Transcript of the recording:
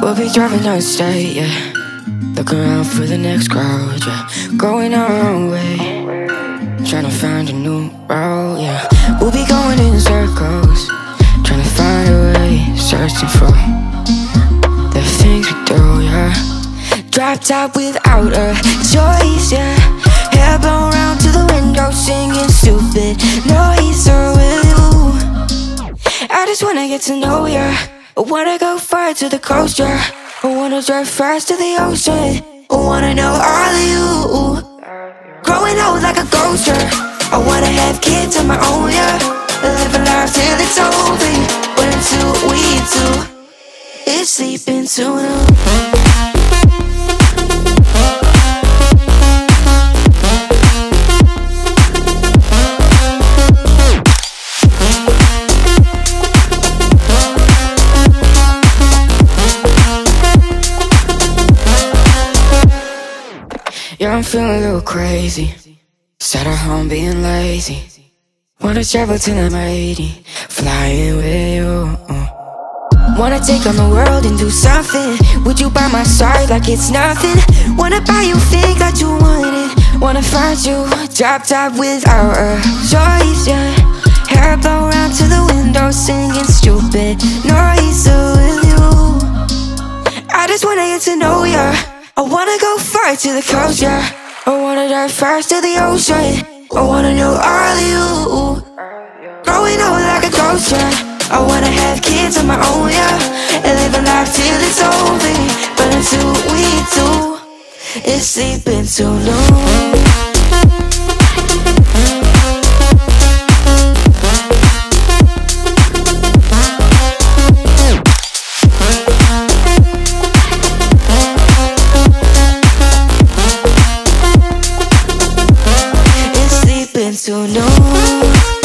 We'll be driving down the state, yeah. Looking around for the next crowd, yeah. Going our own way, trying to find a new route, yeah. We'll be going in circles, trying to find a way, searching for the things we do, yeah. Drop top without a choice, yeah. Hair blown round to the window, singing stupid noise. Or with you, I just wanna get to know ya. I wanna go far to the coast, yeah. I wanna drive fast to the ocean. I wanna know all of you. Growing old like a ghost, yeah. I wanna have kids of my own, yeah. Live a life till it's over. But until we do, it's sleeping too long. Yeah, I'm feeling a little crazy. Sat at home being lazy. Wanna travel till I'm 80, flying with you. Wanna take on the world and do something. Would you by my side like it's nothing? Wanna buy you things that you wanted. Wanna find you, drop top without a choice, yeah. Hair blow round to the window, singing stupid noise. With you, I just wanna get to know ya. I wanna go far to the coast, yeah. I wanna dive fast to the ocean. I wanna know all of you. Growing old like a ghost, yeah. I wanna have kids of my own, yeah. And live a life till it's over. But until we do, it's sleeping too long. Too long.